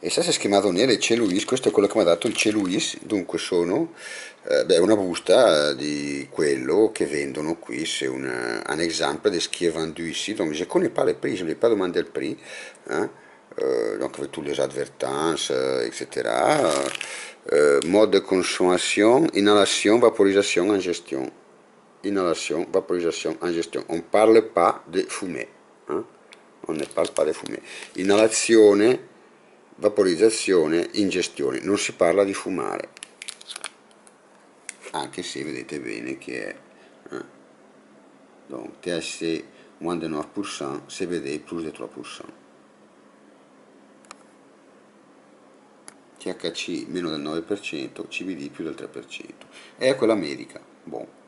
E ça c'est chiamato nere Celuis, questo è quello che mi ha dato il Celuis, dunque sono una busta di quello che vendono qui, c'est un exemple de ce qui est vendu ici, donc je connais pas les prix, je ne vais pas demander le prix, hein, donc avec tous les advertences, etc. Mode de consommation, inhalation, vaporisation en gestion. Inhalation, vaporisation en gestion. On ne parle pas de fumer, hein? On ne parle pas de fumer. Inalazione, vaporizzazione, ingestione. Non si parla di fumare, anche se vedete bene che è donc THC moins de 9%, CBD plus de 3%, THC meno del 9%, CBD più del 3%. È quella medica. Bon.